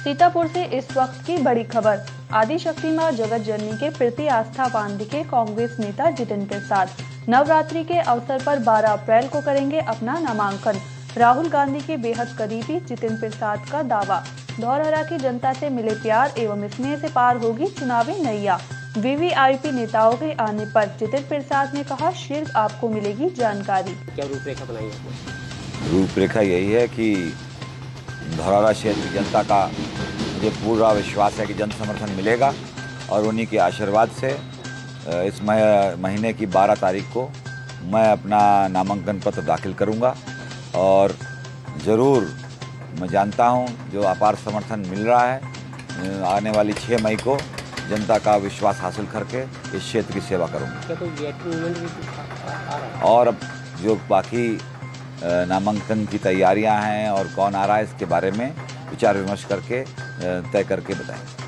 सीतापुर से इस वक्त की बड़ी खबर। आदिशक्ति मां जगत जननी के प्रति आस्था बांध के कांग्रेस नेता जितिन प्रसाद नवरात्रि के अवसर पर 12 अप्रैल को करेंगे अपना नामांकन। राहुल गांधी के बेहद करीबी जितिन प्रसाद का दावा, धौरहरा की जनता से मिले प्यार एवं स्नेह से पार होगी चुनावी नैया। वीवीआईपी नेताओं के आने पर जितिन प्रसाद ने कहा, शीघ्र आपको मिलेगी जानकारी। क्या रूपरेखा बनाई है? रूपरेखा यही है कि धौरहरा क्षेत्र की जनता का मुझे पूरा विश्वास है कि जन समर्थन मिलेगा और उन्हीं के आशीर्वाद से इस महीने की 12 तारीख को मैं अपना नामांकन पत्र दाखिल करूंगा। और ज़रूर मैं जानता हूं जो अपार समर्थन मिल रहा है, आने वाली 6 मई को जनता का विश्वास हासिल करके इस क्षेत्र की सेवा करूंगा। और अब जो बाकी नामांकन की तैयारियां हैं और कौन आ रहा है इसके बारे में विचार विमर्श करके तय करके बताएं।